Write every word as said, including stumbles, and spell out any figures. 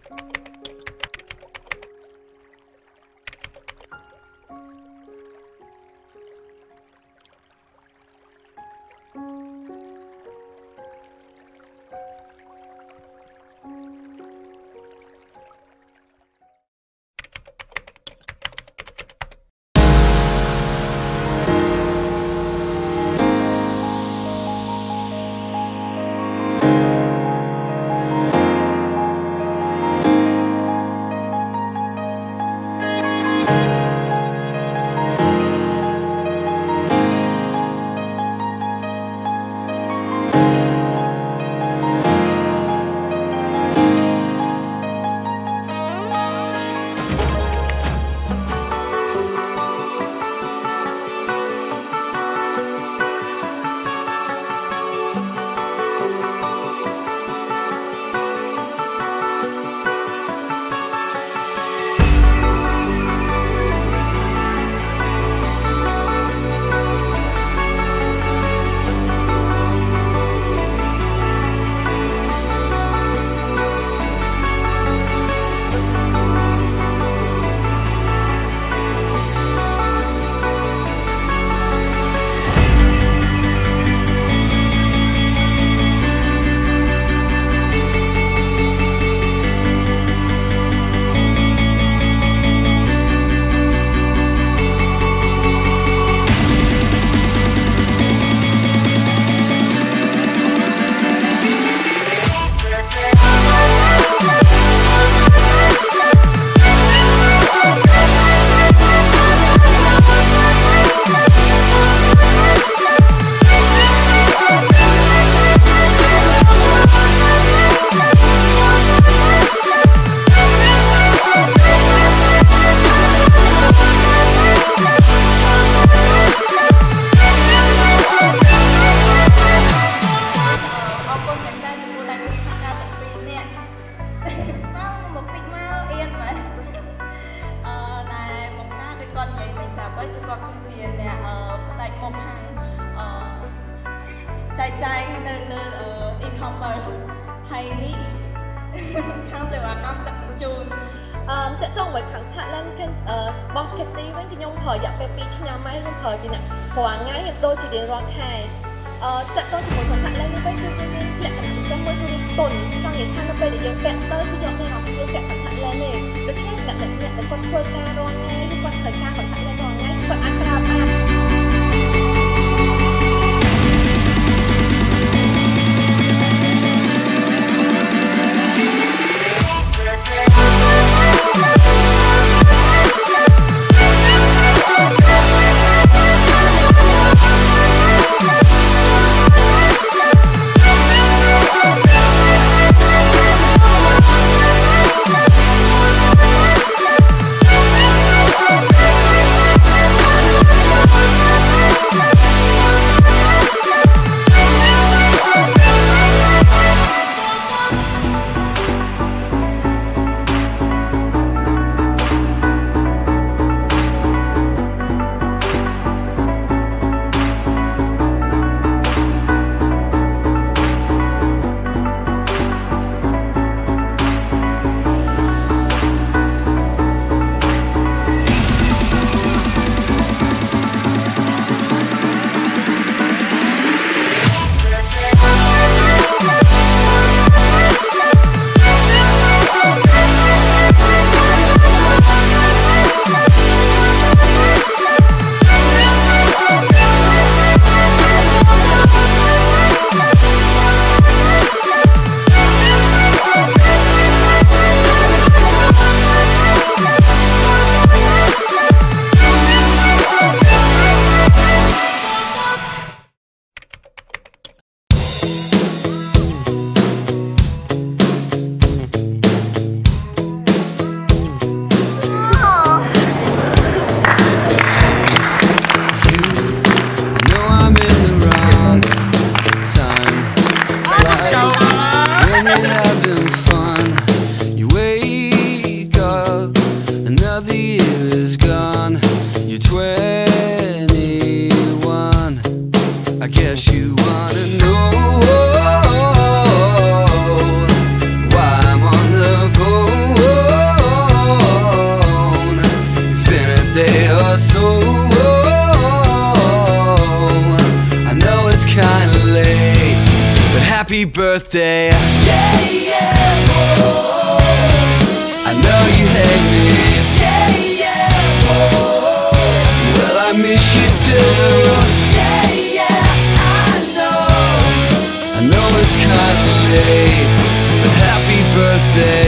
e-commerce ហើយនេះខាងសេវាកម្មដឹកជញ្ជូនអឺតើតោះមកខាង talent គឺបោះ Kitty វិញខ្ញុំប្រើរយៈពេលពីរឆ្នាំហើយខ្ញុំប្រើជាអ្នករាល់ថ្ងៃខ្ញុំដូចជារៀងរាល់ខែអឺតើតោះជាមួយ contact lens នេះវិញគឺវាមានលក្ខណៈពិសេសមួយគឺវាទុនចង់និយាយថានៅពេលដែលយើងពាក់ទៅគឺយើងមានអារម្មណ៍យើងពាក់ contact lens ទេដូច្នេះសម្រាប់អ្នកដែលគាត់ធ្វើការរាល់ថ្ងៃឬគាត់ត្រូវការ contact lens រាល់ថ្ងៃគាត់អាចប្រើបានWhy I'm on the phone happy birthday. Yeah, yeah, oh, I know you hate me. Yeah, yeah, oh, well I miss you too. Yeah, yeah, I know, I know it's kinda late, but happy birthday.